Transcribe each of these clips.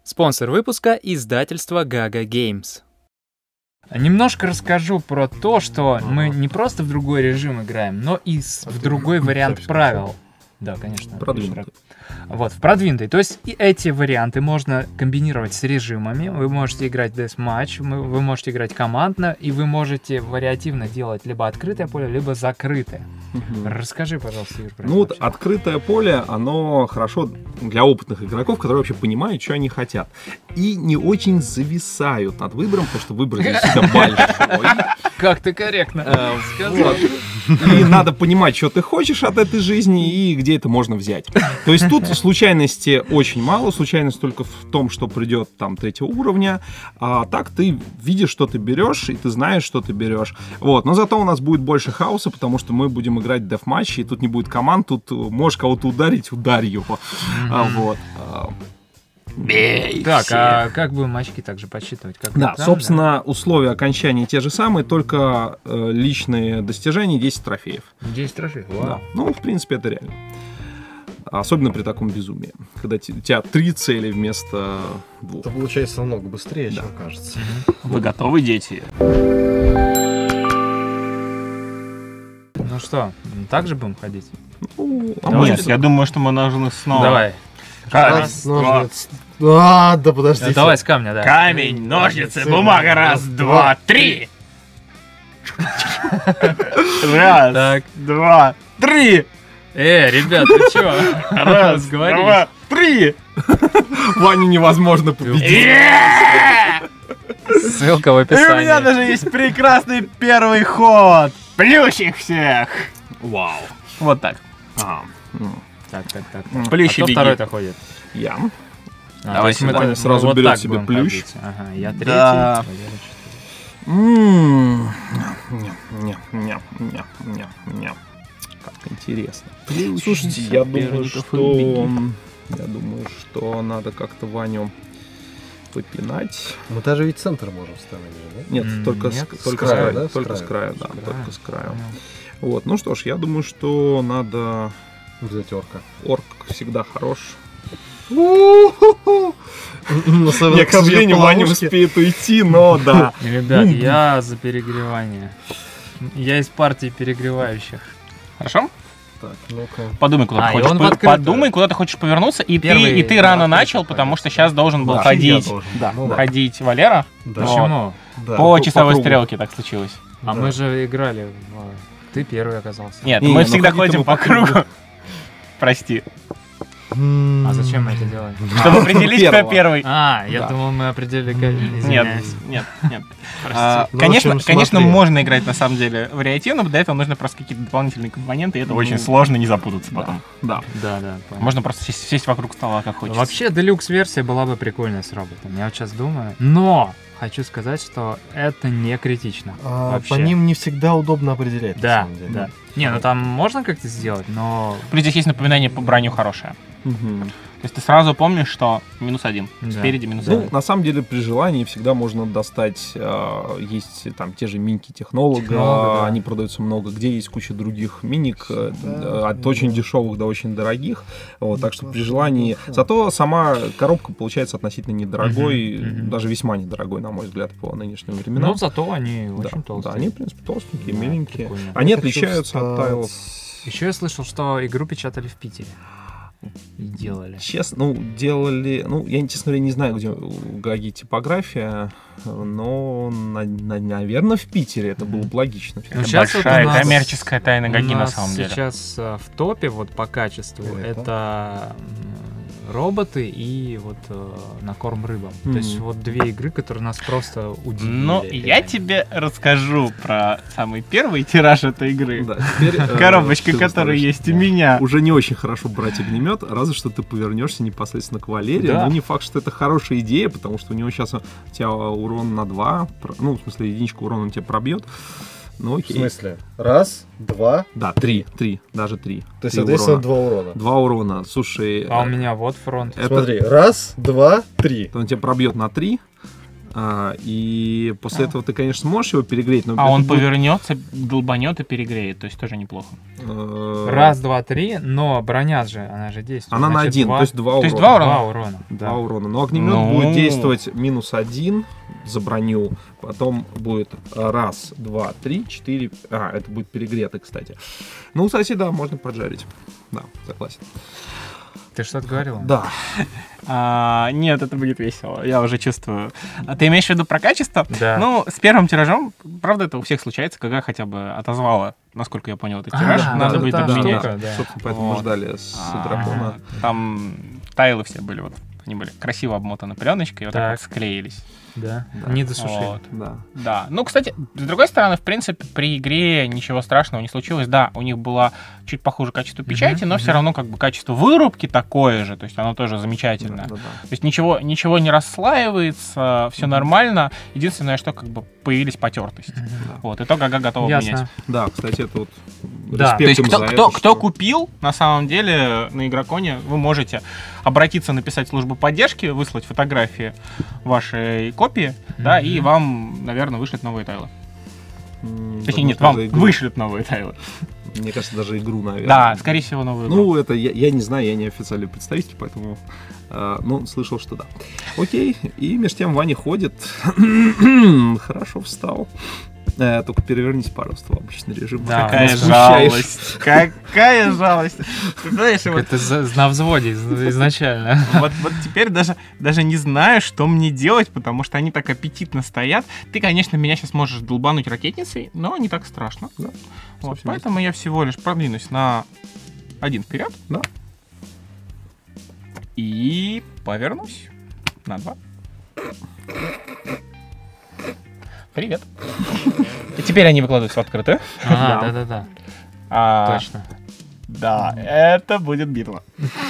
Спонсор выпуска — издательство Gaga Games. Немножко расскажу про то, что мы не просто в другой режим играем, но и в другой вариант правил. Да, конечно. Продвинутый. Вот, в продвинутый. То есть и эти варианты можно комбинировать с режимами. Вы можете играть десматч, вы можете играть командно, и вы можете вариативно делать либо открытое поле, либо закрытое. Расскажи, пожалуйста, Юр, про это Ну вот вообще. открытое поле, оно хорошо для опытных игроков, которые вообще понимают, что они хотят. И не очень зависают над выбором, потому что выбор действительно большой. Как ты корректно сказал. И надо понимать, что ты хочешь от этой жизни и где это можно взять. То есть тут случайности очень мало, случайность только в том, что придет там третьего уровня, а так ты видишь, что ты берешь, и ты знаешь, что ты берешь. Вот. Но зато у нас будет больше хаоса, потому что мы будем играть в дефматчи, и тут не будет команд, тут можешь кого-то ударить, ударь его. Вот. Бей Так, всех. а как будем очки также подсчитывать? Как Да, там, собственно, условия окончания те же самые, только личные достижения 10 трофеев. 10 трофеев. Да. Вау. Ну, в принципе, это реально. Особенно при таком безумии. Когда у тебя 3 цели вместо 2. Это получается намного быстрее, чем кажется. Вы готовы, дети? Ну что, так же будем ходить? Ну, А может, нет, я думаю, что мы должны снова. Давай. Раз, два. Да подождите. Давай с камня, да. Камень, ножницы, бумага. Раз, два, три. Раз, Так. два, три. Ребят, ты чё? Раз, Говоришь? два, три. Ваню невозможно победить. Ссылка в И у меня описании. даже есть прекрасный первый ход. Плющих всех. Вау. Вот так. Так. Плющ А кто беги. второй-то ходит? Я. Давай то есть мы сюда. так- Сразу вот берет так себе будем плющ. ходить. Ага, я третий. Да. Не. Как интересно. Слушайте, я думаю, что надо как-то Ваню попинать. Мы даже ведь центр можем ставить, да? Нет, только нет, с с краю, краю, да? С только с краю. краю, да, краю. только с краю. Вот, ну что ж, я думаю, что надо... Взять орка. Орк всегда хорош. Я, К сожалению, Ваня успеет уйти, но да. Ребят, я за перегревание. Я из партии перегревающих. Хорошо? Так, ну-ка. Подумай, куда А, ты и хочешь. он в открытую. Подумай, куда ты хочешь повернуться, и Первый ты рано открытый начал, ходить. потому что сейчас должен был Да, ходить. Я должен. Да, Ну да. Ходить Валера. Да. Почему? Да. По часовой кругу. стрелке так случилось. А Да. мы же играли Ты первый оказался. Нет, Не, мы ну всегда ходить-то ходим мы по по кругу. кругу. Прости. А зачем мы это делаем? Чтобы определить, кто первого. первый. Я Да. думал, мы определили... Нет, Извиняюсь. нет. Простите. Ну, Конечно, в общем, конечно, смотри. можно играть на самом деле вариативно, для этого нужно просто какие-то дополнительные компоненты, и это очень сложно не запутаться потом. Да. Да, понял. Можно просто сесть вокруг стола, как хочется. Вообще, делюкс-версия была бы прикольная с роботом. Я вот сейчас думаю. Но хочу сказать, что это не критично. Вообще. По ним не всегда удобно определять, на Да, самом деле. да. Не, ну там можно как-то сделать, но... Плюс здесь есть напоминание по броню хорошее. Мгм. То есть ты сразу помнишь, что -1, Да. спереди -1. Ну, на самом деле, при желании всегда можно достать, есть там те же миньки технолога, Технолога, да. они продаются много, где есть куча других миник, Да, от очень дешевых до очень дорогих, вот, так что при желании, зато сама коробка получается относительно недорогой, Мгм, мгм. даже весьма недорогой, на мой взгляд, по нынешним временам. Ну, зато они да, очень толстые. да, они, в принципе, толстенькие, Да, миленькие. прикольно. Они Я хочу отличаются от встать. тайлов. Еще я слышал, что игру печатали в Питере. И делали. Честно, делали, я, честно говоря, не знаю, где у Гаги типография, но, наверное, в Питере это было бы логично. Ну, Это сейчас вот большая у нас- коммерческая тайна Гаги У на нас самом деле. сейчас в топе вот по качеству Это? это роботы и вот на корм рыбам. То есть Мгм. вот две игры, которые нас просто удивили. Ну, я реально. тебе расскажу про самый первый тираж этой игры. Да, теперь, Коробочка, ты которая выставляешь. есть у меня. Уже не очень хорошо брать огнемет, разве что ты повернешься непосредственно к Валерии. Да. Но не факт, что это хорошая идея, потому что у него сейчас у тебя урон на 2, ну, в смысле, единичку урона он тебя пробьет. Ну, В окей. смысле? Раз, два. Да, 3, даже 3. То есть, соответственно, 2 урона. 2 урона. Слушай, А у меня вот фронт. это, Смотри, раз, два, три. он тебя пробьет на 3, И после этого ты, конечно, сможешь его перегреть, но... А он повернется, долбанет и перегреет, то есть тоже неплохо. Раз, два, три, но броня же, она же действует. Она на 1, то есть 2 урона. То есть 2 урона? 2 урона. 2 урона. Но огнемет будет действовать -1 за броню, потом будет раз, два, три, 4... это будет перегретый, кстати. Ну, кстати, да, можно поджарить. Да, согласен. Ты что-то говорил? Да. Нет, это будет весело, я уже чувствую. Ты имеешь в виду про качество? Да. Ну, с первым тиражом, правда, это у всех случается, когда хотя бы отозвала, насколько я понял, этот тираж, надо будет обменять. Собственно, поэтому мы ждали с дракона. Там тайлы все были, вот, они были красиво обмотаны пленочкой, и вот так вот склеились. Да, не досушили. Вот. Да. Ну, кстати, с другой стороны, в принципе, при игре ничего страшного не случилось. Да, у них было чуть похуже качество печати, но все равно как бы качество вырубки такое же, то есть оно тоже замечательное. То есть ничего не расслаивается, все нормально. Единственное, что как бы появились потертости. Вот, и то Гага готова менять. Да, кстати, это вот Да. То есть кто купил, на самом деле, на Игроконе, вы можете обратиться, написать в службу поддержки, выслать фотографии вашей копии, да, и вам, наверное, вышлют новые тайлы. Точнее, нет, вам вышлют новые тайлы. Мне кажется, даже игру, наверное. Да, скорее всего, новую игру. Ну, это я не знаю, я не официальный представитель, поэтому... Ну, слышал, что да. Окей, и между тем Ваня ходит. Хорошо встал. Только переверните, пожалуйста, в обычный режим. Да, какая жалость. Какая жалость. Ты знаешь, это на взводе изначально. Вот теперь даже не знаю, что мне делать, потому что они так аппетитно стоят. Ты, конечно, меня сейчас можешь долбануть ракетницей, но не так страшно. Да. Вот, поэтому я всего лишь продвинусь на 1 вперед. Да. И повернусь на 2. Привет. И теперь они выкладываются в открытую. Да. Точно. Да, это будет битва.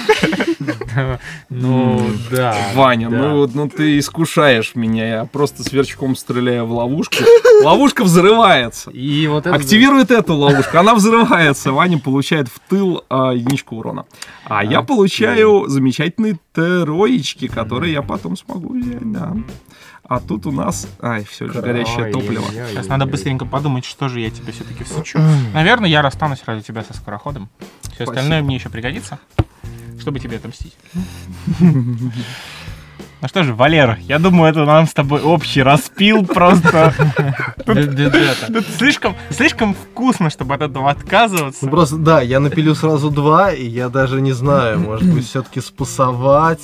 Ну, да. Ваня, ну ты искушаешь меня. Я просто сверчком стреляю в ловушку. Ловушка взрывается. И вот это... Активирует эту ловушку. Она взрывается. Ваня получает в тыл единичку урона. А я получаю замечательные троечки, которые я потом смогу взять, да. А тут у нас... все же горящее топливо. Сейчас надо быстренько подумать, что же я тебе все-таки всучу. Наверное, я расстанусь ради тебя со скороходом. Все остальное мне еще пригодится, чтобы тебе отомстить. Ну что же, Валера, я думаю, это нам с тобой общий распил просто. Тут слишком вкусно, чтобы от этого отказываться. Ну просто, да, я напилю сразу 2, и я даже не знаю, может быть, все-таки спасовать.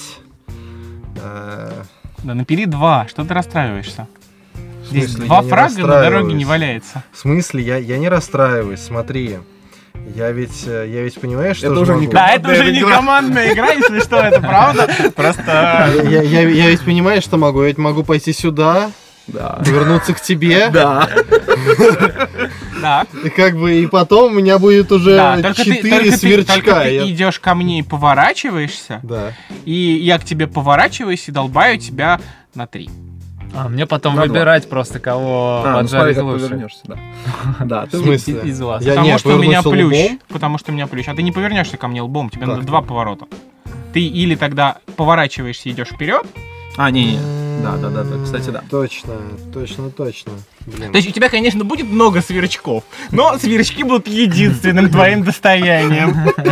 Да напили 2, что ты расстраиваешься? Здесь смысле, 2 я не фрага на дороге расстраиваюсь. не валяется. В смысле, я не расстраиваюсь, смотри. Я ведь понимаю, что Это же уже могу. не Да, это уже не командная игра, если что, это правда. Просто... Я ведь понимаю, что могу. Я ведь могу пойти сюда, Да. вернуться к тебе. Да. Да. И как бы и потом у меня будет уже Да, только 4 сверчка. только ты идешь ко мне и поворачиваешься, Да. и я к тебе поворачиваюсь и долбаю тебя на 3. А мне потом На выбирать просто, кого Ну смотри, поджарить как лучше. повернешься, да. Да, В ты... смысле? Из вас. Потому что у меня повернусь плющ. лбом. Потому что у меня плющ. А ты не повернешься ко мне лбом, тебе надо Как? 2 поворота. Ты или тогда поворачиваешься и идешь вперед. не. Да, кстати, да. Точно. Блин. То есть у тебя, конечно, будет много сверчков, но сверчки будут единственным твоим достоянием.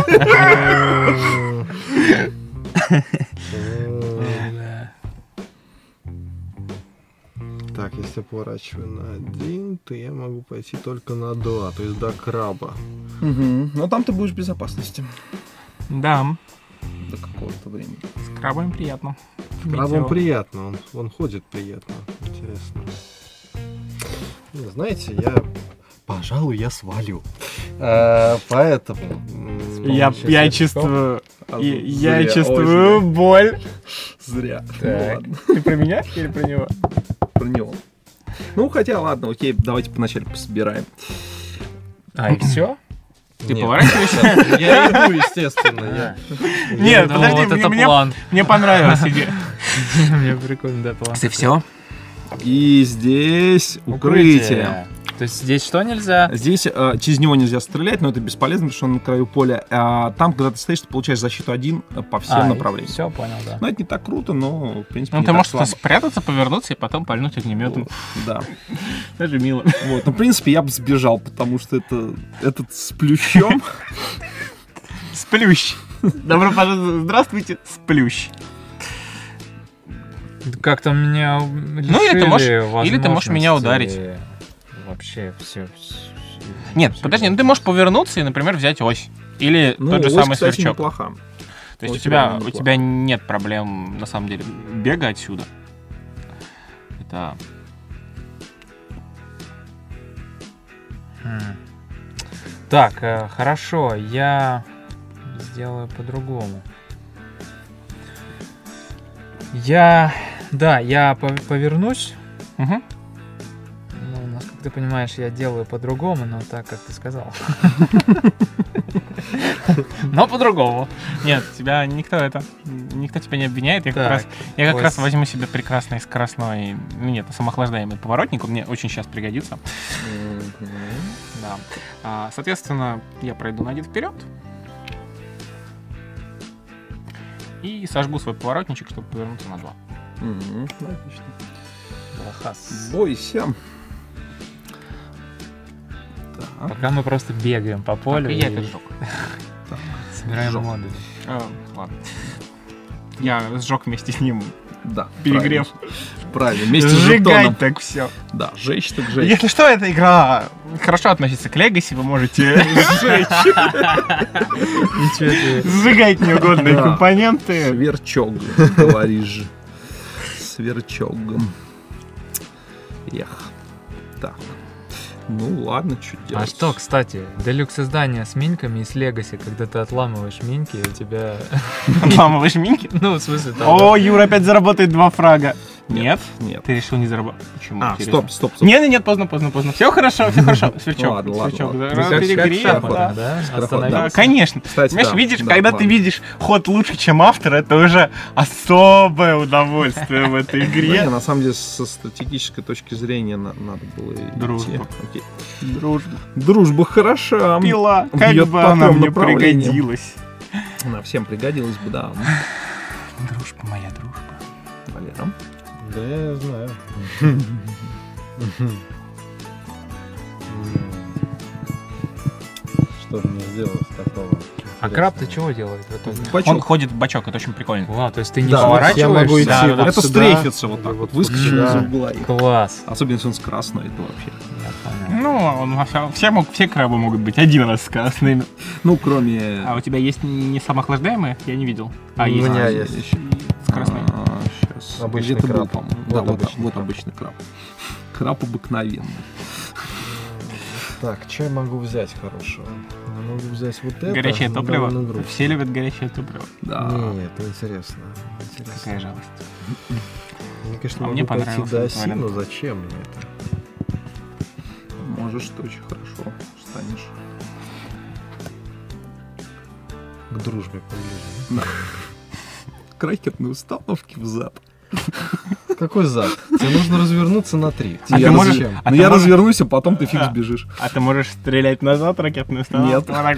Так, если я поворачиваю на 1, то я могу пойти только на 2, то есть до краба. Но там ты будешь в безопасности. Да, До какого-то времени. с крабами приятно. Крабам приятно, он ходит приятно. Интересно. Не, знаете, пожалуй, я свалю. Поэтому... Я чувствую... Я Зря, чувствую очень боль. Зря. Так. Ну ладно, Ты про меня или про него? про него. Ну, хотя, ладно, окей, давайте поначалу пособираем. И все? Ты Нет. поворачиваешься? Я иду, естественно. Нет, Ну, подожди, вот это мне план. мне понравилась идея. Мне прикольно, да, план. Ты все? И здесь укрытие. То есть здесь что нельзя? Здесь через него нельзя стрелять, но это бесполезно, потому что он на краю поля. А там, когда ты стоишь, ты получаешь защиту 1 по всем направлениям. Все, понял, да. Но это не так круто, но, в принципе, Ну, не ты так можешь слабо. спрятаться, повернуться и потом пальнуть огнеметом. Да. Даже мило. Вот. Ну, в принципе, я бы сбежал, потому что этот с плющом... Сплющ. Добро пожаловать. Здравствуйте, сплющ. Как-то меня лишили Ну, или ты можешь меня возможности ударить. Вообще все. Нет, подожди, ну ты можешь повернуться и, например, взять ось. Или Ну, тот же ось, самый кстати, сверчок. неплоха. То есть Ось у тебя реально неплохо. нет проблем, на самом деле, бега отсюда. Это... Так, хорошо, я сделаю по-другому. Я повернусь. Мгм. Ну, как ты понимаешь, я делаю по-другому, но так, как ты сказал. Но по-другому. Нет, тебя никто тебя не обвиняет. Я Так, как раз ось. возьму себе прекрасный скоростной, ну нет, самоохлаждаемый поворотник, он мне очень сейчас пригодится. Да. Соответственно, я пройду на 1 вперед и сожгу свой поворотничек, чтобы повернуться на 2. Отлично. Лохас. Бойся. Так. Пока мы просто бегаем по полю И я и это сжег. собираем Сжёг. модули. Ладно. Я сжег вместе с ним. Да. Перегрев. Правильно. Вместе с жетоном. Сжигать так все. Да, жечь так жечь. Если что, эта игра хорошо относится к Legacy, вы можете сжечь, Ничего себе. сжигать неугодные Да. компоненты. Сверчок, говоришь. Сверчогом. Эх. Так. Ну ладно, что А делать. что, кстати, делюкс издание с миньками и с Legacy, когда ты отламываешь миньки, у тебя... Отламываешь минки? Ну, в смысле, там... О, Юра опять заработает 2 фрага. Нет? Нет. Ты решил не заработать. Почему? А, Интересно. стоп. Нет, поздно. Все хорошо. Сверчок. Ладно, Сверчок. ладно. Да, Как перегрев, шахматы, да. да? Скороход, Остановился. да. Конечно. Кстати, Понимаешь, да, видишь, да, когда ты ладно. видишь ход лучше, чем автор, это уже особое удовольствие в этой Не, игре. на самом деле, со стратегической точки зрения надо было идти. Дружба. Окей. Дружба. Дружба хороша. Пила. Как Бьёт бы по она трем мне направлениям. пригодилась. Она всем пригодилась бы, да. Дружба, моя дружба. Валера. Да я знаю. Что мне сделать такого? А краб ты чего делает в итоге? Бачок. Он ходит в бачок, это очень прикольно. Вау, то есть ты не Да, я могу поворачиваешься? идти Да, вот Это сюда, стрейфится вот или так вот. вот Выскочит сюда. из угла. и- Класс. Особенно, если он с красной, это вообще. Я понял. Ну, все крабы могут быть один раз с красными. Ну, кроме... А у тебя есть не самоохлаждаемые? Я не видел. А, У есть. меня есть. С красной. Сейчас. Обычный Где-то был, краб. по-моему. Вот Да, вот обычный вот краб. обычный краб. Краб обыкновенный. Так, что я могу взять хорошего? Я могу взять вот это. Горячее но топливо. довольно грустно. Все любят горячее топливо. Да. Нет, это интересно. Какая жалость. Мне, конечно, А могу мне пойти понравился до этот оси, вариант. но зачем мне это? Можешь, ты очень хорошо станешь. К дружбе поближе. К ракетной установке в зад. Какой зад? Тебе нужно развернуться на 3. А Тебе ты можешь- зачем? А Ну ты я можешь- развернусь, а потом ты фиг А. сбежишь. А ты можешь стрелять назад ракетную установку? Нет. Вот так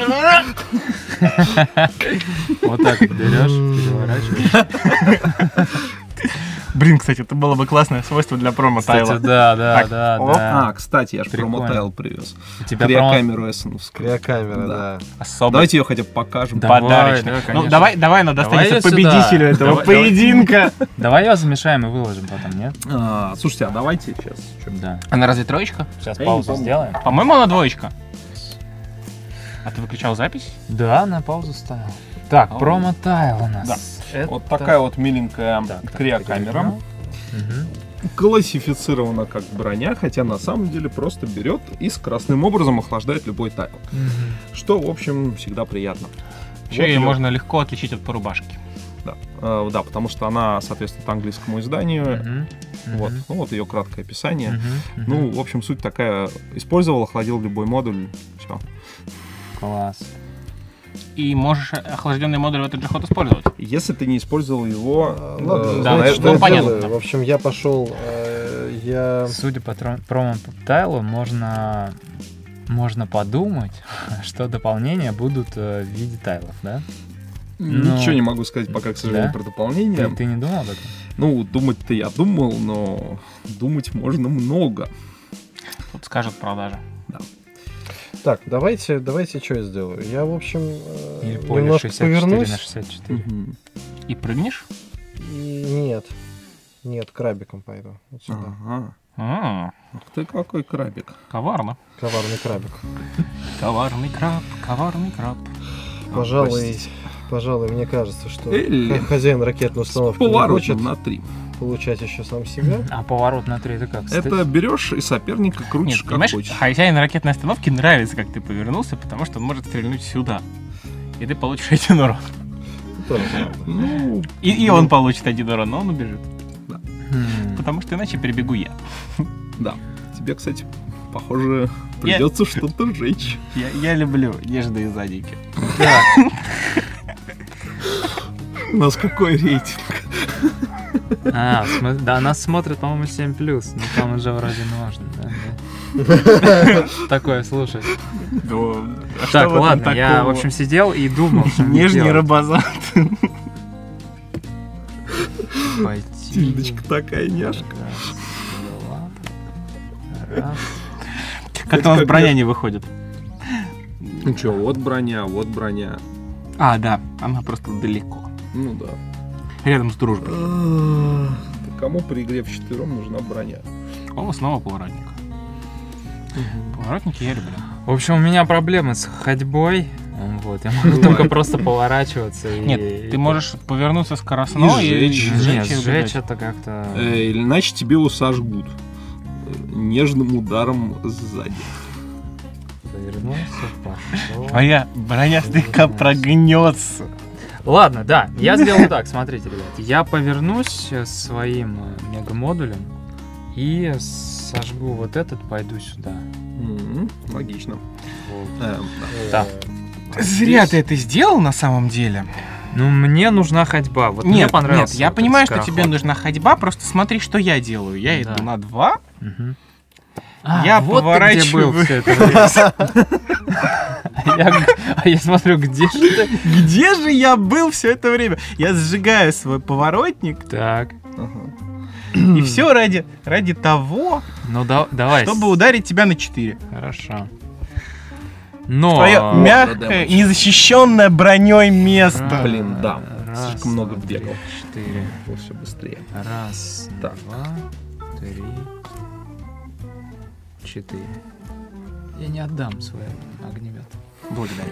вот. Вот так вот берешь, переворачиваешь. Блин, кстати, это было бы классное свойство для промо-тайла. Кстати, да, Так, да. А, кстати, я же Прикольно. промотайл привез. У тебя промо- Криокамеру эссеновскую. Криокамера, Да. да. Особо. Давайте ее хотя бы покажем. Да. Давай, Подарочный. да, Ну, конечно. давай, но достанется Давай её победителю сюда. этого Давай. поединка. Давай ее замешаем и выложим потом, нет? Слушайте, а давайте сейчас. Да. Она разве троечка? Сейчас Я паузу не помню. сделаем. По-моему, она двоечка. А ты выключал запись? Да, на паузу ставил. Так, Ау. промо-тайл у нас. Да. Это- Вот такая вот миленькая Так, криокамера. Мгм. Классифицирована как броня, хотя на самом деле просто берет и скоростным образом охлаждает любой тайл. Мгм. Что, в общем, всегда приятно. Еще Вот ее её- можно легко отличить от порубашки. Да. Да, потому что она соответствует английскому изданию. Мгм. Вот, Мгм. ну вот ее краткое описание. Мгм. Мгм. Ну, в общем, суть такая. Использовал, охладил любой модуль. Все. Класс. И можешь охлажденный модуль в этот же ход использовать. Если ты не использовал его... Ладно, да, знаете, это что я понятно. делаю? В общем, я пошел Судя по промо-тайлу, можно подумать, что дополнения будут в виде тайлов, да? Ничего не могу сказать пока, к сожалению, про дополнение. Ты не думал об этом? Ну, думать-то я думал, но думать можно много. Тут скажут продажи. Да. Так, давайте, что я сделаю. Я, в общем, Или поле немножко 64 повернусь. на 64. И прыгнешь? И нет, крабиком пойду. Вот сюда. Ага. Ух ты, какой крабик. Коварно. Коварный крабик. Коварный краб. Пожалуй, мне кажется, что Элли. хозяин ракетной установки не Поворот хочет на 3. получать еще сам себя. А поворот на 3 это как? Это берешь и соперника крутишь Нет, как понимаешь, хочешь. хозяину ракетной остановки нравится, как ты повернулся, потому что он может стрельнуть сюда. И ты получишь 1 урон. Тоже правда. Ну, И он получит 1 урон, но он убежит. Хм. Потому что иначе перебегу я. да. Тебе, кстати, похоже, придется что-то сжечь. Я люблю нежные задники. У нас какой рейтинг? Да, нас смотрят, по-моему, 7+, но там уже вроде можно, да. Такое слушать. Так, ладно, я, в общем, сидел и думал, что мне Нежный делать. робозат. Пойти. Тильдочка такая няшка. Раз. Как-то у нас броня не выходит. Ну что, вот броня. А, да, она просто далеко. Ну да. Рядом с дружбой. Кому при игре в 4 нужна броня? О, снова поворотник. Поворотники я люблю. В общем, у меня проблемы с ходьбой. Вот, я могу только просто поворачиваться. Нет, ты можешь повернуться скоростно И и сжечь. Нет, сжечь это как-то... Или иначе тебе его сожгут. Нежным ударом сзади. Повернулся, пошел. Твоя броня слегка прогнется. Ладно, да, я сделаю так, смотрите, ребят. Я повернусь своим мегамодулем и сожгу вот этот, пойду сюда. Логично. Вот. Да. Зря ты это сделал на самом деле. Ну, мне нужна ходьба. Вот мне Нет, понравился. нет, я вот понимаю, этот что тебе скороход. нужна ходьба, просто смотри, что я делаю. Я Да. иду на 2. Мгм. Я вот поворачиваю. ты где был все это время. Я смотрю, где же ты? Где же я был все это время? Я сжигаю свой поворотник, Так, и все ради того, ну давай. чтобы ударить тебя на 4. Хорошо. Но... Твое мягкое, незащищенное броней место. Блин, да. Раз, Слишком много два, бегал. 4. Все быстрее. Раз, Так. 2, 3, 4. Я не отдам свой огнемет. Благодарю.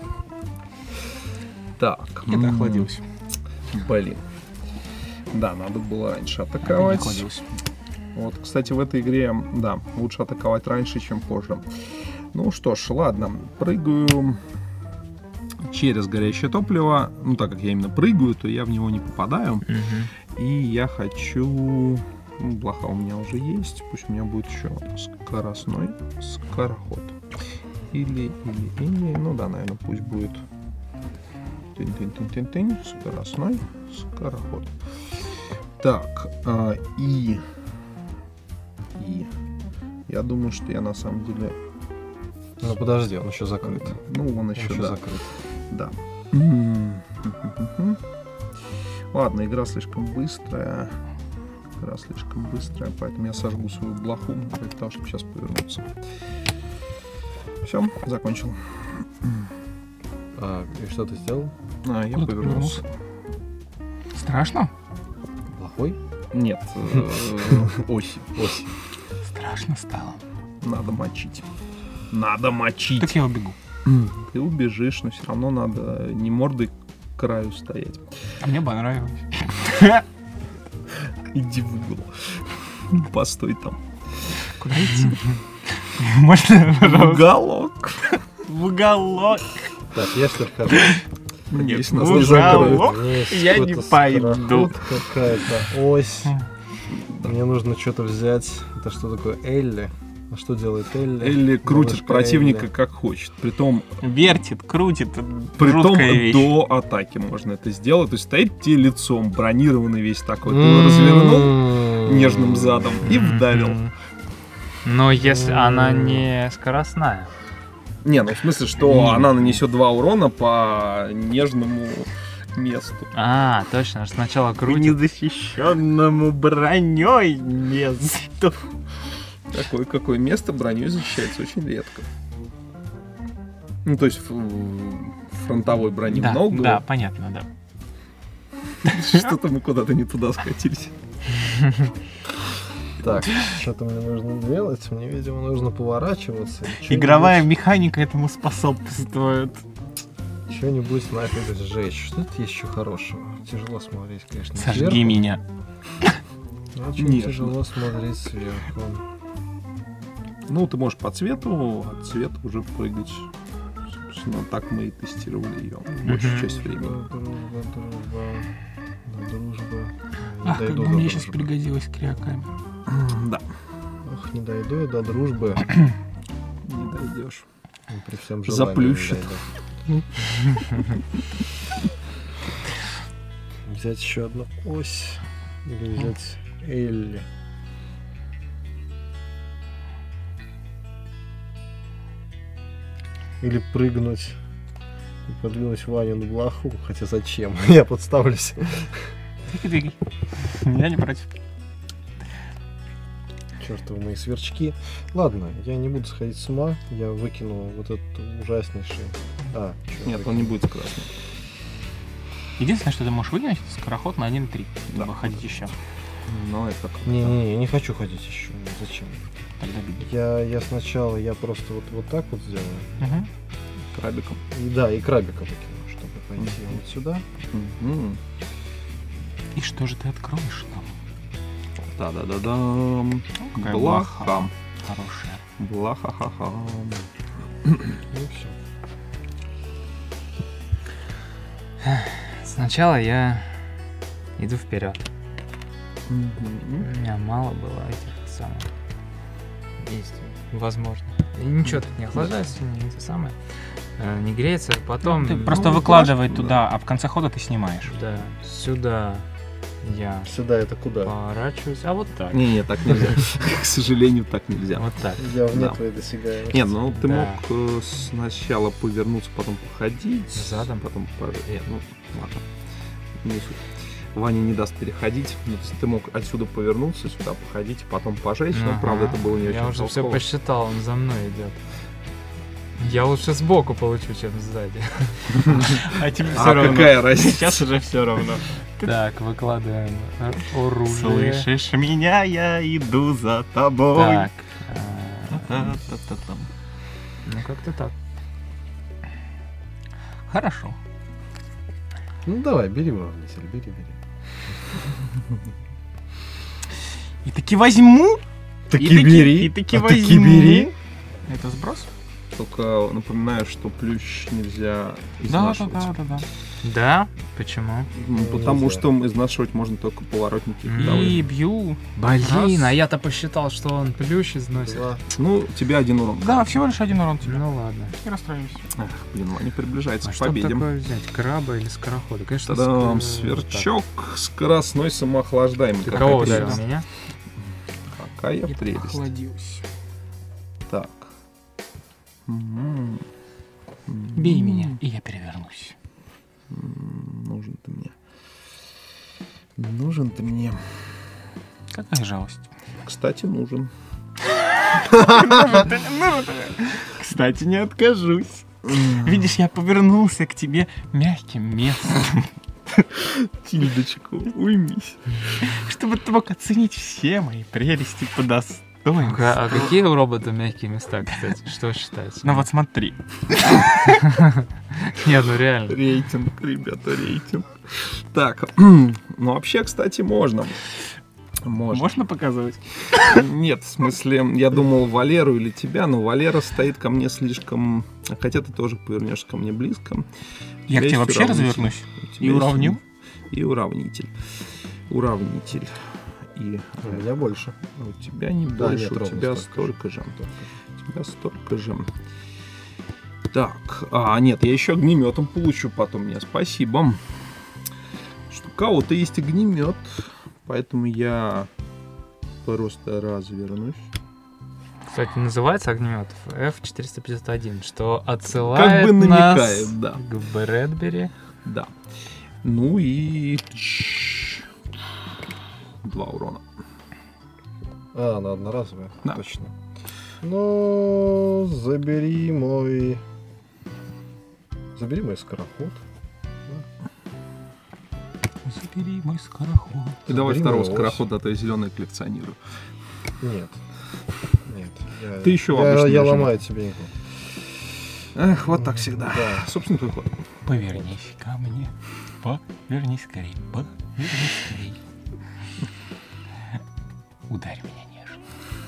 Так. Я охладился. Блин. Да, надо было раньше Я не атаковать. охладился. Вот, кстати, в этой игре, да, лучше атаковать раньше, чем позже. Ну что ж, ладно, прыгаю через горящее топливо. Ну, так как я именно прыгаю, то я в него не попадаю. И я хочу... Ну, блоха у меня уже есть. Пусть у меня будет еще скоростной скороход. Или. Ну да, наверное, пусть будет тынь-тынь-тынь-тынь-тынь, скоростной скороход. Так, и я думаю, что я на самом деле... Ну подожди, он еще закрыт. Ну, он еще, да. закрыт. Да. Ладно, игра слишком быстрая. Поэтому я сожгу свою блоху для того, чтобы сейчас повернуться. Все, закончил. И что ты сделал? Я Куда ты повернулся. Страшно? Плохой? Нет, ось. Страшно стало. Надо мочить. Так я убегу. Ты убежишь, но все равно надо не мордой к краю стоять. А мне понравилось. Иди в угол. Постой там. Куда идти? Можно, пожалуйста? Уголок. В уголок. Так, я слегка... Надеюсь, в нас не закроют. уголок. У меня есть Я не какой-то пойду. скороход, какая-то ось. Мне нужно что-то взять. Это что такое Элли? А что делает Элли? Элли крутит Малышка противника Элли. как хочет. Притом Вертит, крутит. Жуткая вещь. до атаки можно это сделать. То есть стоит тебе лицом, бронированный весь такой. Ты его развернул, нежным задом и вдарил. Но если она не скоростная. Не, ну в смысле, что она нанесет 2 урона по нежному месту. А, точно, сначала По крутит. незащищенному броней месту. Какое место броней защищается очень редко. Ну, то есть фронтовой брони Да, много. да, понятно, да. Что-то мы куда-то не туда скатились. Так, что-то мне нужно делать. Мне, видимо, нужно поворачиваться. Игровая механика этому способствует. Что-нибудь нафиг сжечь. Что тут есть еще хорошего? Тяжело смотреть, конечно, Сожги сверху. меня. Очень Нежно. тяжело смотреть сверху. Ну, ты можешь по цвету, от цвета уже прыгать. Собственно, так мы и тестировали ее большую часть времени. Дружба. Не Ах, как дойду бы до мне сейчас дружбы. пригодилась кряками. Да, Ох, не дойду я до дружбы. не дойдешь. При всем желании. Заплющит. не дойду. Взять еще одну ось. Или взять Элли. Или прыгнуть и подвинуть Ваню на блоху. Хотя зачем? Я подставлюсь. Двигай. Я не против. Чертовы мои сверчки. Ладно, я не буду сходить с ума. Я выкину вот этот ужаснейший... Нет, он не будет красным. Единственное, что ты можешь выкинуть, это скороход на 1.3. Да. Либо ходить еще. Но это как Не-не-не, я не хочу ходить еще. Зачем? Тогда беги. Я сначала, я просто вот так вот сделаю. Мгм. крабиком. И да, и крабика выкину, чтобы пойти вот сюда. Мгм. И что же ты откроешь нам? Та-да-да-дам. Какая Блаха. Хорошая. Блаха-ха-ха. И все. Сначала я иду вперед. Мгм. У меня мало было этих самых действий. Возможно. И ничего тут не охлаждается, не это самое. Не греется. Потом. Ты просто ну, выкладывай да. туда, а в конце хода ты снимаешь. Да, сюда я Сюда это куда? поворачиваюсь. А вот так. Не, так нельзя. К сожалению, так нельзя. Вот так. Я вне Да. твоей досягаемости. Нет, ну ты Да. мог сначала повернуться, потом походить. Задом. Потом ну, ладно. Не суть. Ваня не даст переходить. Ну, то есть ты мог отсюда повернуться, сюда походить, потом пожечь. Но, Ага. правда, это было не очень Я уже все толково. посчитал, он за мной идет. Я лучше сбоку получу, чем сзади. А тебе А какая разница? Сейчас уже все равно. Так, выкладываем оружие. Слышишь меня, я иду за тобой. Так. Та-та-та-та-там. Ну как-то так. Хорошо. Ну давай, бери уравнитель, бери. И таки возьму. Таки и бери. И таки а возьму. таки бери. Это сброс? Только напоминаю, что плющ нельзя Да, изнашивать. да. Да? Почему? Ну, потому Нельзя. что изнашивать можно только поворотники. М. ходовые. И бью. Блин, Раз. а я-то посчитал, что он плющ износит. Два. Ну, тебе 1 урон. Да, всего лишь 1 урон тебе. Ну ладно. Не расстраивайся. Ах, блин, Ваня приближается А к что победе. такое взять? Краба или скорохода? Конечно, Та-дам, ск- сверчок скоростной самоохлаждаемый. Так. Ты Какая кого прелесть. ударил? Меня? Какая И прелесть. охладился. Так. М. Бей меня, и я перевернусь. Нужен ты мне. Нужен ты мне. Какая жалость. Кстати, нужен. Кстати, не откажусь. Видишь, я повернулся к тебе мягким местом, Тильдочку, уймись. чтобы ты мог оценить все мои прелести по достоинству. А какие у робота мягкие места, кстати? Что считать? Ну вот смотри. Нет, ну реально. Рейтинг, ребята, рейтинг. Так, ну вообще, кстати, можно. Можно показывать? Нет, в смысле, я думал Валеру или тебя, но Валера стоит ко мне слишком... Хотя ты тоже повернешься ко мне близко. Я У к тебя тебе есть вообще уравнитель. развернусь У тебя и есть уравню. И уравнитель. Уравнитель. И У меня больше. у тебя не Да, больше, нет, у ровно тебя столько столько же. У тебя столько же. Так, нет, я еще огнеметом получу потом мне. Спасибо. Что у кого-то есть огнемет, поэтому я просто развернусь. Кстати, называется огнемет F451, что отсылает Как бы намекает, нас да. к Брэдбери. Да. Ну и... 2 урона. Она одноразовая, Да. точно. Ну, забери мой скороход. Забери мой скороход. И давай Забери второго мою ось. скорохода, а то я зеленый коллекционирую. Нет. Нет. Ты еще обычно Я нажимай. ломаю тебе его. Эх, вот так всегда. Да. Собственно, твой ход. Повернись ко мне. Повернись скорей. Повернись скорей. Ударь меня нежно.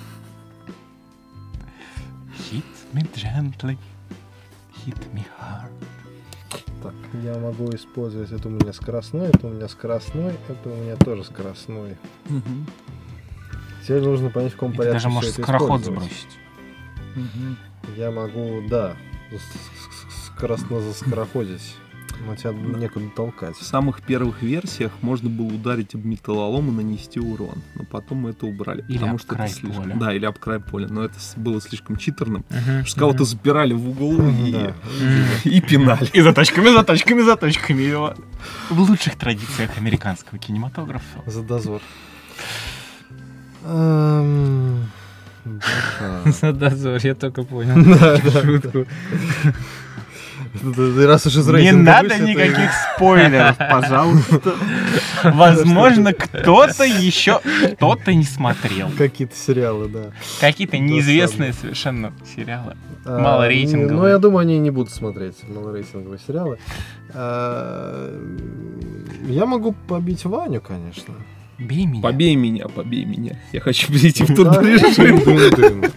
Hit me gently. Hit me hard. Так, я могу использовать, это у меня скоростной, это у меня скоростной, это у меня тоже скоростной. Теперь нужно понять, в каком И ты порядке даже всё можешь это скороход использовать. сбросить. Я могу, да, скоростно заскороходить. Но тебя некуда толкать. В самых первых версиях можно было ударить об металлолом и нанести урон. Но потом мы это убрали. Или потому об что край это слишком... поля. Да, или об край поля. Но это было слишком читерным. Мгм. Что кого-то запирали в углу Да. и пинали. И заточками его. В лучших традициях американского кинематографа. За дозор. За дозор, я только понял. Шутку. Раз уж из Не рейтинга надо вышли, то никаких спойлеров, пожалуйста. Возможно, кто-то еще что-то не смотрел. какие-то сериалы, да. Какие-то неизвестные совершенно сериалы. Малорейтинговые. Ну, я думаю, они не будут смотреть малорейтинговые сериалы. Я могу побить Ваню, конечно. Бей меня. Побей меня, побей меня. Я хочу перейти в турборежим. Дын-дын-дын.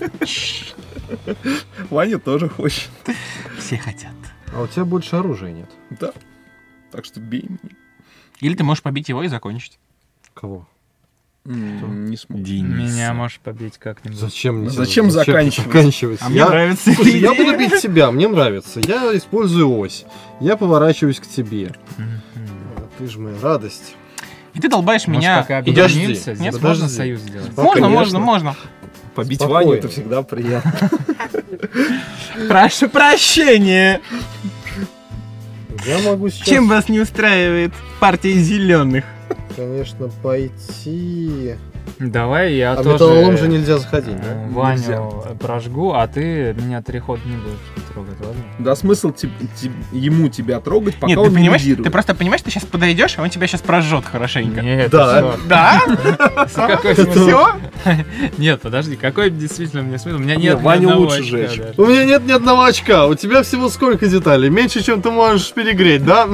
Ваня тоже хочет. Все хотят. А у тебя больше оружия нет. Да. Так что бей меня. Или ты можешь побить его и закончить. Кого? Не смог. Меня можешь побить как-нибудь. Зачем Зачем заканчивать? А мне нравится эта Слушай, я идея. буду бить тебя, мне нравится. Я использую ось. Я поворачиваюсь к тебе. Мгм. Ты же моя радость. И ты долбаешь Может, меня. пока Подожди. объединимся, здесь Нет, можно подожди. союз сделать? Можно, конечно. можно. Побить Спокойно. Ваню это всегда приятно. Прошу прощения. Я могу сейчас, Чем вас не устраивает партия зеленых? конечно, пойти... Давай я А тоже металлолом же нельзя заходить, да? Ваню Нельзя. прожгу, а ты меня 3 хода не будешь трогать, ладно? Да смысл ему тебя трогать, пока Нет, он ты не понимаешь, лидирует. ты просто понимаешь, ты сейчас подойдешь, а он тебя сейчас прожжет хорошенько. Нет, Да. ты что? Да? Какой смысл? Все? Нет, подожди, какой действительно мне смысл? У меня нет ни Ваню одного лучше очка жечь. даже. У меня нет ни одного очка. У тебя всего сколько деталей? Меньше, чем ты можешь перегреть, да?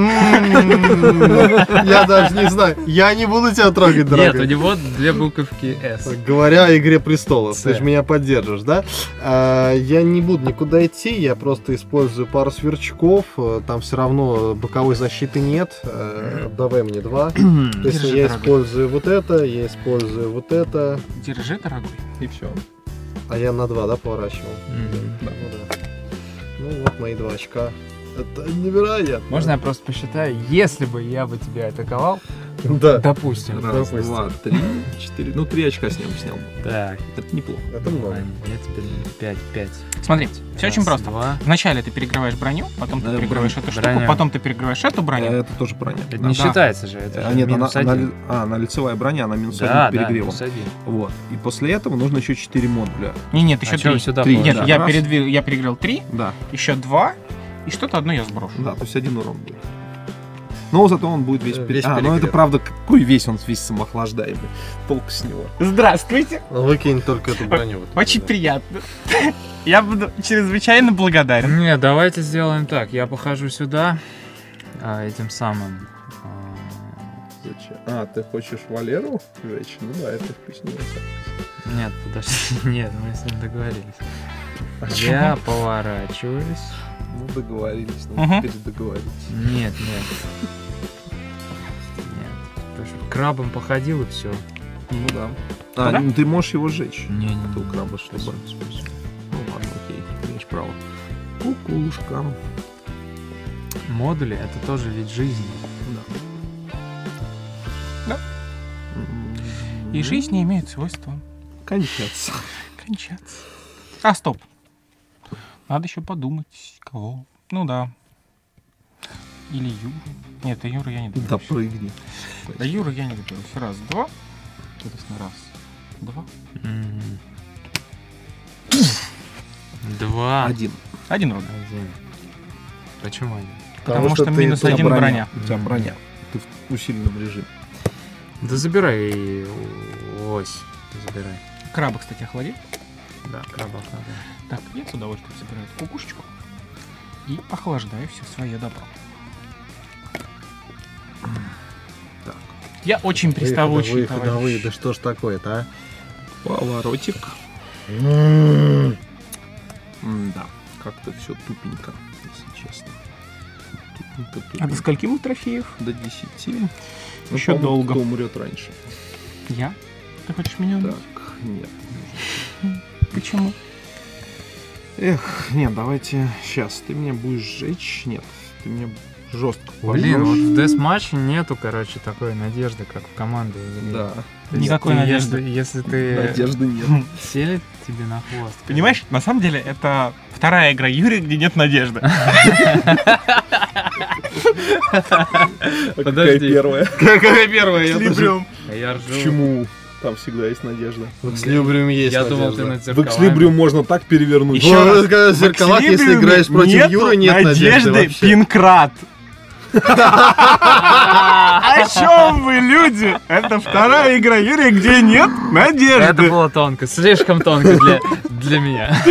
Я даже не знаю. Я не буду тебя трогать, Нет, у дорогой. него 2 буковки «С». Говоря о «Игре престолов», С. ты же меня поддержишь, да? Я не буду никуда идти, я просто использую пару сверчков, там все равно боковой защиты нет, давай мне 2. То есть Держи, я дорогой. использую вот это, я использую вот это, Держи, дорогой. И все. а я на 2, да, поворачивал? Мгм. Ну да. Ну вот мои 2 очка. Это невероятно. Можно я просто посчитаю, если бы я бы тебя атаковал, Да. допустим, Раз, допустим. 2, 3, 4. Ну, 3 очка с него снял. Так, Это неплохо. Это много. Вань, я тебе 5. Смотри, все очень просто. 2. Вначале ты перегреваешь броню, потом ты Да, перегреваешь броню. эту штуку, Броню. потом ты перегреваешь эту броню. Это тоже броня. Это Да. не Да. считается же, это же Нет, минус она 1. лицевая броня, она минус 1 Да, да, перегревом. минус 1. Вот. И после этого нужно еще 4 модуля. Нет, еще А чё вы 3. сюда Три. положили? Нет, Да. я Раз. перегрел 3, Да, еще 2, и что-то одно я сброшу. да, то есть 1 урон будет. Но зато он будет весь, Весь ну это перегрет. правда, какой весь он весь самоохлаждаемый. Толк с него. Здравствуйте. Выкинь только эту броню. вот Очень туда. приятно. Я буду чрезвычайно благодарен. Не, давайте сделаем так. Я похожу сюда этим самым. Зачем? Ты хочешь Валеру жечь? Ну да, это вкуснее. Нет, подожди, нет, мы с ним договорились. А Я поворачиваюсь. Ну договорились, ну Мгм. теперь договорились. Нет. Потому что крабом походил и все. Ну да. Да? Ну ты можешь его сжечь. Не, Ты у краба чтобы. Ну ладно, окей, имеешь право. Кукушка. Модули это тоже вид жизни. И жизни имеют свойство Кончаться. А, стоп. Надо еще подумать, кого. Ну да. Или Юру. Нет, до Юры я не доберусь. Да прыгни. До Юры я не доберусь. Раз, два. Соответственно, раз, два. 2. Один. Один ровно. 1. Почему 1? Потому что ты- минус у тебя один броня. У тебя броня. Ты в усиленном режиме. Да забирай ось. Забирай. Краба, кстати, охладит. Да, крабов надо. Так, я с удовольствием собираю кукушечку и охлаждаю все свое добро. Так. Я очень приставучий, Ходовые, товарищ. да что ж такое-то, а? Поворотик. Да, как-то все тупенько, если честно. Тупенько. А до скольки мы трофеев? До 10. Еще по-моему, долго. Кто умрет раньше? Я? Ты хочешь меня убить? Так, нет. Почему? Эх, нет, давайте сейчас. Ты меня будешь сжечь? Нет, ты меня жестко Блин, вот пожжёшь. в десматче нету, короче, такой надежды, как в команде. Да, То есть Никакой ты, надежды. Если ты надежды нет. селит тебе на хвост. Понимаешь, на самом деле это вторая игра Юрия, где нет надежды. Какая первая? Какая первая? Я даже- Слибриум. А я ржу. Почему? Там всегда есть надежда. В Экслибриум есть Я думал, надежда. ты над В зеркалами. Экслибриум можно так перевернуть. Еще раз. В зеркалах, если Экслибриуме играешь против нету Юры, нет надежды вообще. Пинкрат. О чем вы, люди? Это вторая игра Юрия, где нет Это надежды. было тонко, слишком тонко для меня.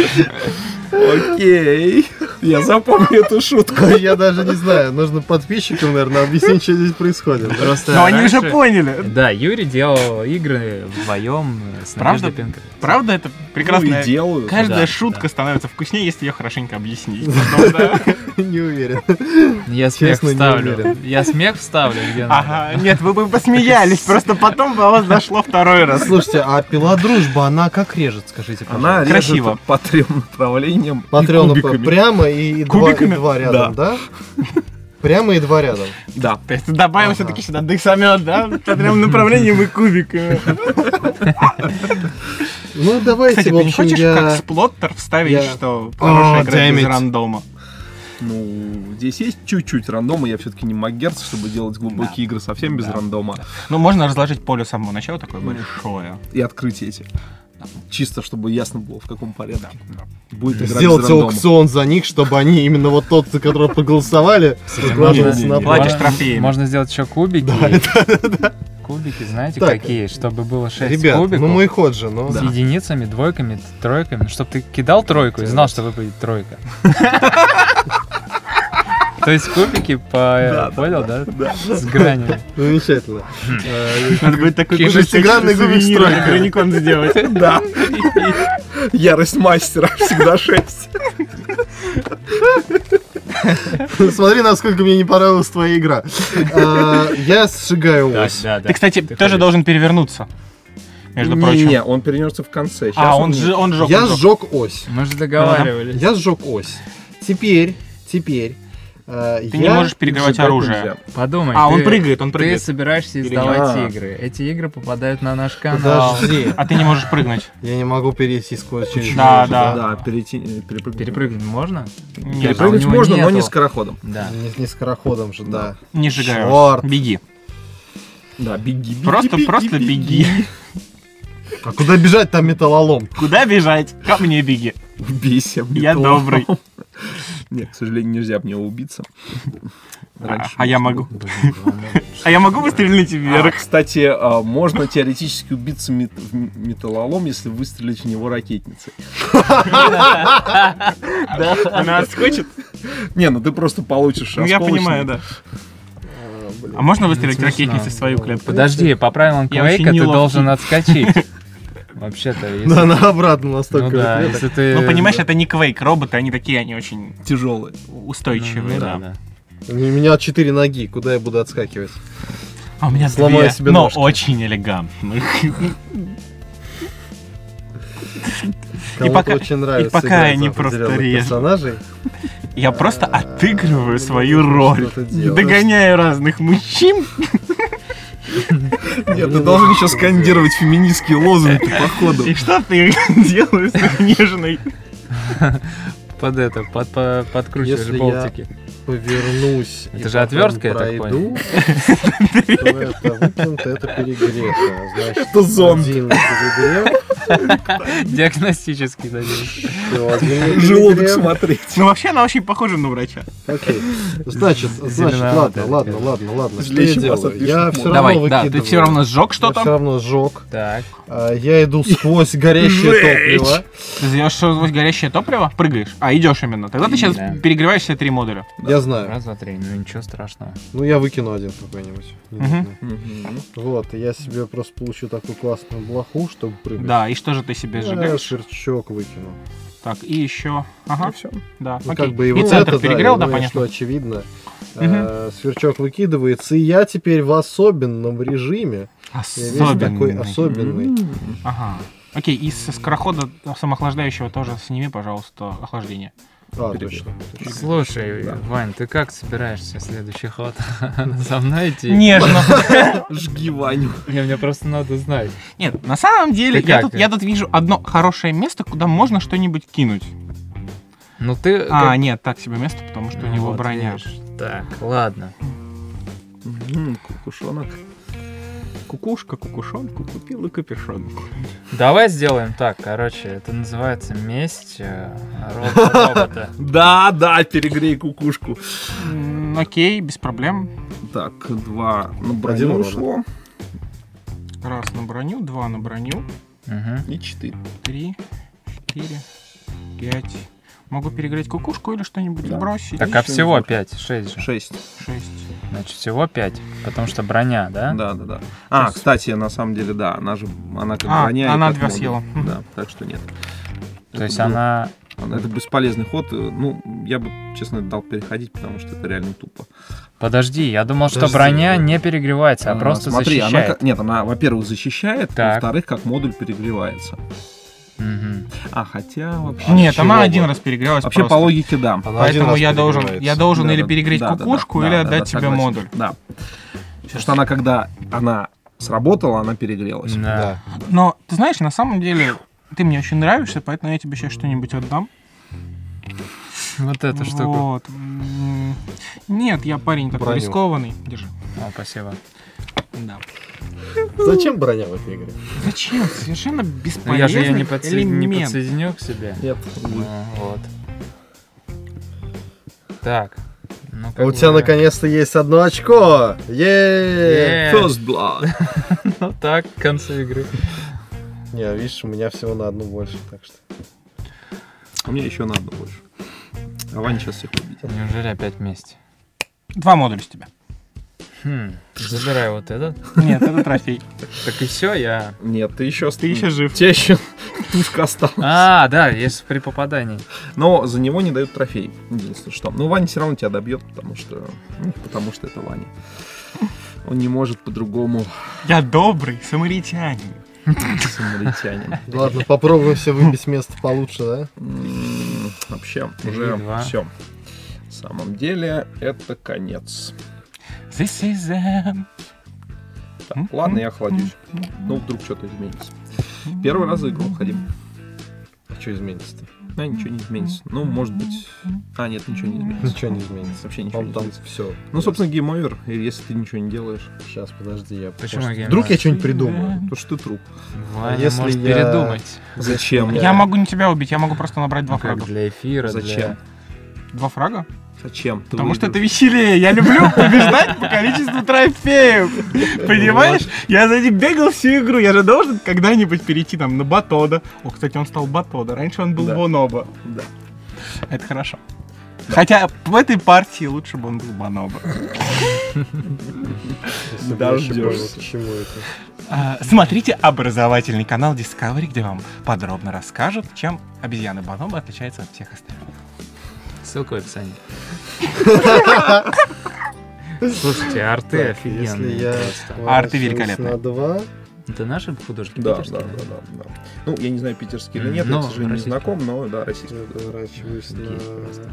Окей. Я запомню эту шутку. Я даже не знаю, нужно подписчикам, наверное, объяснить, что здесь происходит. Просто Но они уже раньше- поняли. Да, Юрий делал игры вдвоем с Правда? Надеждой Пинкой. Правда, это Ну и прекрасно. делаю. Каждая Да, шутка да. становится вкуснее, если ее хорошенько объяснить. Ну да. Не уверен. Я смех Честно, не вставлю. уверен. Я смех вставлю, где надо. Ага, нет, вы бы посмеялись, просто потом до вас дошло второй раз. Слушайте, а пила дружба, она как режет, скажите, Она пожалуйста? Красиво. режет по 3 направлениям и Патреону кубиками. прямо и Кубиками? два рядом, да? Прямо и два рядом. Да. То есть добавим все-таки сюда дексамет, да? По трем направлениям и кубиками. Ну, давайте, Кстати, в ты не общем, хочешь я... как сплоттер вставить, я- что хорошая игра damn без it. рандома? Ну, здесь есть чуть-чуть рандома. Я все-таки не Макгерц, чтобы делать глубокие игры совсем без Да. рандома. Ну, можно разложить поле с самого начала такое большое. И открыть эти. Чисто, чтобы ясно было, в каком порядке. Будет игра без Сделать рандома. аукцион за них, чтобы они именно вот тот, за которого проголосовали, выкладывался на Платишь платье. трофеями. Можно сделать еще кубики. Кубики, знаете, Так. какие? Чтобы было 6 Ребят, кубиков. ну мой ход же, ну. С единицами, двойками, тройками, чтобы ты кидал тройку и знал, что выпадет тройка. То есть кубики понял, да? С гранями. Замечательно. Надо будет такой Шестигранный кубик стройка. Граникон сделать. Да. Ярость мастера. Всегда 6. Смотри, насколько мне не понравилась твоя игра. Я сжигаю ось. Да. Ты, кстати, Ты тоже ходишь. должен перевернуться. Между прочим. Не, он перенесется в конце. А, Щас он жёг. Я сжег ось. Мы же договаривались. Я сжег ось. Теперь. Ты не можешь перегревать сжигать оружие. нельзя. Подумай. А, он ты- прыгает, он Ты прыгает. собираешься Или издавать нет? игры. Эти игры попадают на наш канал. Подожди. А ты не можешь прыгнуть. Я не могу перейти сквозь через Да, оружие, да. Да, перепрыгнуть. Перепрыгнуть можно? Нет, Перепрыгнуть а у него можно, но нету. не скороходом. Да. Не скороходом же, да. не сжигай. Чёрт. Беги. Да, беги. Просто беги. А куда бежать, там металлолом? Куда бежать? Ко мне беги. Убейся. Я металлом. добрый. Нет, к сожалению, нельзя в него убиться. Раньше А я можно могу. было. А я могу выстрелить вверх? Кстати, можно теоретически убиться в металлолом, если выстрелить в него ракетницей. Она отскочит? Не, ну ты просто получишь Ну, я осколочный. понимаю, да. А можно выстрелить ракетницей в свою клетку? Подожди, по правилам Я очень Квейка ты неловкий. должен отскочить. Вообще-то, если... Да, на обратно настолько. Ну да, клеток. если ты... Ну, понимаешь, это не Quake, роботы, они такие, они очень Тяжелый. устойчивые, Ну да. да. У меня 4 ноги, куда я буду отскакивать? А у меня Сломаю две, себе но ножки. очень элегантных. Кому-то пока- очень нравится и пока играть они за просто определенных режут. персонажей. Я просто отыгрываю мне свою нужно роль, что-то делать. догоняю разных мужчин. Нет, ты должен еще скандировать феминистские лозунги, походу. И что ты делаешь с нежной? Подкручиваешь Если болтики. Повернусь. Это и же потом отвертка, я так пройду, то это выкинуто, это перегрето. Значит, Это зонд. один перегрев, Диагностический, надеюсь. всё, один Желудок перегрев. смотреть. Ну, вообще, она очень похожа на врача. Окей. Значит, Зеленоватая ладно. Что Для я чего вас делаю? отпишут? Я все равно Давай, да, выкидываю. ты все равно сжег Я все что-то. равно сжег. Так. Я иду сквозь горящее Жечь. топливо. Ты идешь сквозь горящее топливо, прыгаешь, а идешь именно. Тогда ты сейчас Да. перегреваешь все 3 модуля. Я знаю. Раз, два, три. Ну ничего страшного. Ну, я выкину один какой-нибудь. Мгм. Вот, и я себе просто получу такую классную блоху, чтобы прыгать. Да, и что же ты себе Я сжигаешь? сверчок выкину. Так, и еще. Ага, Все. да, Ну, окей. как бы и И вот центр это, перегрел, я да, думаю, понятно. что очевидно. Мгм. Сверчок выкидывается, и я теперь в особенном режиме. Я весь такой особенный. Ага. Окей, и со скорохода самоохлаждающего тоже сними, пожалуйста, охлаждение. Точно. Слушай, Вань, ты как собираешься следующий ход? За мной идти? Нежно. Жги Ваню. Мне просто надо знать. Нет, на самом деле, Ты я как? тут вижу одно хорошее место, куда можно что-нибудь кинуть. Ну ты... А, нет, так себе место, потому что у него Вот, броня. видишь. Так, ладно. Кукушонок. Кукушка, кукушонку купила капюшонку. Давай сделаем так, короче, это называется месть робота. Да, перегрей кукушку. Окей, без проблем. Так, 2 на Один броню урон. ушло. Раз на броню, 2 на броню, Мгм. И 4. 3, 4, 5. Могу перегреть кукушку или что-нибудь Да. сбросить? Так, а всего 5, 6 же. 6. 6. Значит, всего 5, потому что броня, да? Да. А, кстати, на самом деле, да, она как А, броня. и она как 2 модуль. съела. Да, так что нет. То есть Это был- она... Это бесполезный ход. Ну, я бы, честно, дал переходить, потому что это реально тупо. Подожди, я думал, что Подожди. броня не перегревается, а просто Смотри, защищает. Нет, она, во-первых, защищает, Так. во-вторых, как модуль перегревается. Мгм. А, хотя вообще... Нет, чего она бы? один раз перегрелась Вообще, просто. по логике, да. Она один Поэтому раз я перегревается. должен или Да, перегреть да, кукушку, да, или да, отдать да, тебе согласен. модуль. Да. Потому что она, когда она сработала, она перегрелась. Да. Но, ты знаешь, на самом деле, ты мне очень нравишься, поэтому я тебе сейчас что-нибудь отдам. Вот эту штуку. Вот. Нет, я парень такой Броню. рискованный. Держи. О, спасибо. Да. Зачем броня в этой игре? Зачем? Совершенно Ну, бесполезный я же ее не элемент. подсоединю к себе. Нет. Ну, вот. Так. Ну, А как у тебя бы- наконец-то есть одно очко! Е-е-е! First blood. Ну так, к концу игры. Не, видишь, у меня всего на одну больше, так что... У меня еще на одну больше. А Ваня сейчас всех убить. Неужели опять вместе? 2 модуля с тебя. Забирай вот этот. Нет, это трофей. Так и все, я... Нет, ты еще жив. У тебя еще тушка осталась. А, да, если при попадании. Но за него не дают трофей. Единственное, что. Но Ваня все равно тебя добьет, потому что это Ваня. Он не может по-другому. Я добрый самаритянин. Самаритянин. Ладно, попробуем все выбить место получше, да? Вообще, 3, уже 2. все. На самом деле, это конец. This is them. Так, ладно, я охладюсь. Ну, вдруг что-то изменится. Первый раз за игру ходим. А что изменится-то? Да, ничего не изменится. Ну, может быть... А, нет, ничего не изменится. Ничего не изменится. Вообще ничего не По-моему, там изменится. все. Ну, собственно, гейм-овер, если ты ничего не делаешь. Сейчас, подожди, я... Почему может, гейм Вдруг я овер? что-нибудь придумаю. То что ты труп. Ваня если может я- передумать. Зачем? Я могу не тебя убить, я могу просто набрать 2 Ну, как фрага. для эфира, Зачем? 2 фрага? Зачем? Ты Потому что это выиграл. веселее. Я люблю побеждать по количеству трофеев. Понимаешь? Я за ним бегал всю игру. Я же должен когда-нибудь перейти там на Батода. О, кстати, он стал Батода. Раньше он был Да. Боноба. Да. Это хорошо. Хотя в этой партии лучше бы он был Бонобо. Если бы я еще Дождёшься. понял, к чему это. Смотрите образовательный канал Discovery, где вам подробно расскажут, чем обезьяны Бонобо отличаются от всех остальных. Ссылка в описании. Слушайте, арты Так, офигенные. если я просто. Арты поворачиваюсь великолепные. на 2, Это наши художники Да, питерские, да. Ну, я не знаю, питерский или нет, Ну, я, к сожалению, не российский. знаком, но да, российский. я поворачиваюсь Такие на... просто.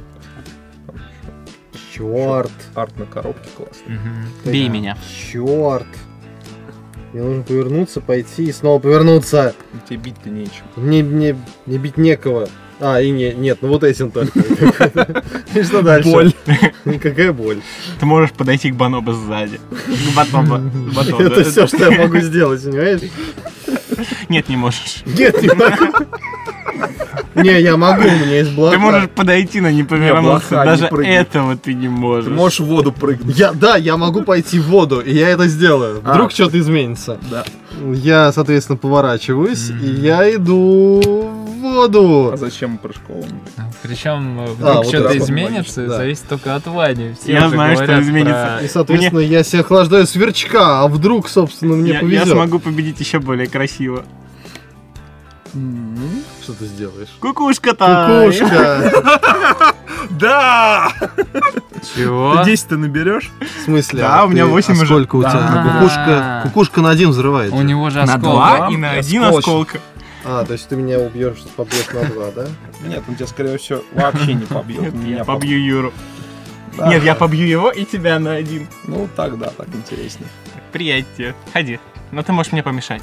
Чёрт! Арт на коробке классный. Мгм. Бей меня. Чёрт! Мне нужно повернуться, пойти и снова повернуться. Тебе бить-то нечем. Мне бить некого. Нет, ну вот этим только. И что дальше? Боль. Какая боль? Ты можешь подойти к Бонобо сзади. К Батону. Это все, что я могу сделать, понимаешь? Нет, не можешь. Нет, не могу. Не, я могу, у меня есть блока. Ты можешь подойти, но не повернуться. блоха, не Даже прыгай. этого ты не можешь. Ты можешь в воду прыгнуть. Я могу пойти в воду, и я это сделаю. Вдруг что-то изменится. Да. Я, соответственно, поворачиваюсь, и я иду в воду. А зачем прыжковым? Причем вот вдруг что-то это изменится, да. зависит только от Вани. Все Я уже знаю, что говорят изменится. И, соответственно, я себе охлаждаю сверчка, а вдруг, собственно, мне Я повезет. смогу победить еще более красиво. Что ты сделаешь? Кукушка-то! Кукушка! Да! Чего? Ты 10 наберешь? В смысле? Да, у меня 8 уже. Сколько у тебя? Да. Кукушка на 1 взрывается. У него же На оскол. 2 да? и на 1 Осколочный. осколка. То есть ты меня убьешь, побьешь на 2, да? Нет, он тебя, скорее всего, вообще не побьет. Я побью Юру. Да. Нет, я побью его и тебя на 1. Ну, так, да, так интереснее. Приятель, ходи. Но ты можешь мне помешать.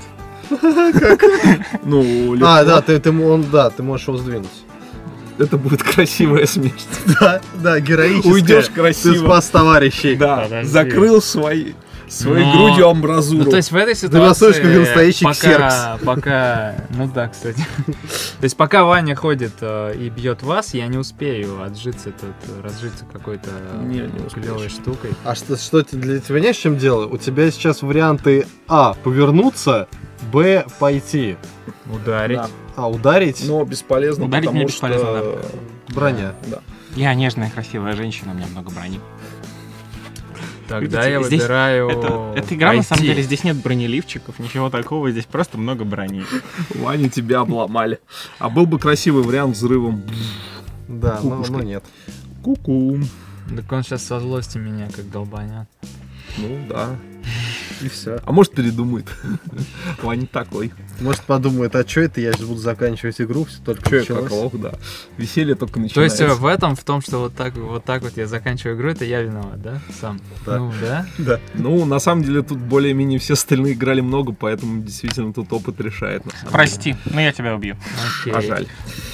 Ну, легко. Ты можешь его сдвинуть. Это будет красивая смерть. Да, героическая. Уйдешь Ты красиво. спас товарищей. Да, Подожди. закрыл своей Но- грудью амбразуру. Ну, то есть в этой настроишь, как ситуации, настоящий пока, ну да, кстати. То есть пока Ваня ходит и бьет вас, я не успею разжиться какой-то Не успеешь. клевой штукой. А что для тебя не в чем дело? У тебя сейчас варианты А. Повернуться, Б. Пойти. Ударить. Да. Ударить. Но бесполезно, Ударить потому мне бесполезно, что... Броня. Да. Я нежная, красивая женщина, у меня много брони. Тогда Видите, я здесь выбираю Эта игра, на самом пойти. деле, здесь нет бронеливчиков, ничего такого, здесь просто много брони. Ваня, тебя обломали. А был бы красивый вариант взрывом. Да, но Кукушкой. нет. Ку-ку. Так он сейчас со злости меня как долбанет. Ну, да. И все. А может, передумает. Ваня такой. Может, подумает, а что это, я сейчас буду заканчивать игру, все только Че, началось. как лох, да. Веселье только То начинается. есть в том, что вот так вот я заканчиваю игру, это я виноват, да? Сам. Да. Ну, да? Да. Ну, на самом деле, тут более-менее все остальные играли много, поэтому действительно тут опыт решает. на самом Прости, но я тебя убью. Окей. деле. А жаль.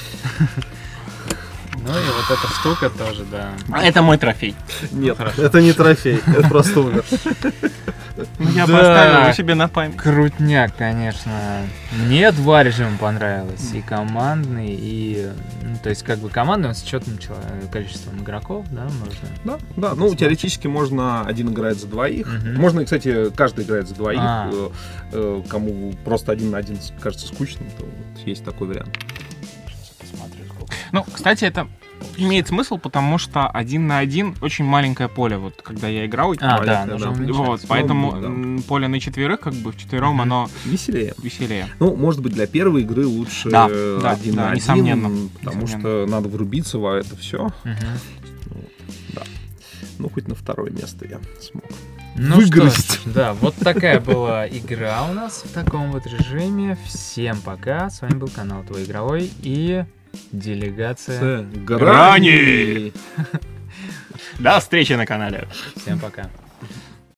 Ну и вот эта штука тоже, да. Это мой трофей. Нет. Это не трофей, это просто умер. Я Да. поставил его себе на память. Крутняк, конечно. Мне два режима понравилось. И командный, и... Ну, то есть, как бы командный, он с четным количеством игроков, да, можно... Да. Ну, теоретически можно один играть за двоих. Мгм. Можно, кстати, каждый играет за двоих. А. Кому просто один на один кажется скучным, то вот есть такой вариант. Посмотрю, сколько. Ну, кстати, это имеет смысл, потому что 1 на 1 очень маленькое поле. Вот когда я играл, Да, Понятно, оно же да. уменьшается. вот, поэтому да. поле на 4, как бы вчетвером, оно Веселее. веселее. Ну, может быть, для первой игры лучше Да, да, один да, на один, несомненно, потому несомненно. что надо врубиться во это все. Мгм. Да. Ну, хоть на второе место я смог. Ну Выгрызть. что ж, да, вот такая была игра у нас в таком вот режиме. Всем пока. С вами был канал Твой Игровой и делегация. Грани! До встречи на канале. Всем пока.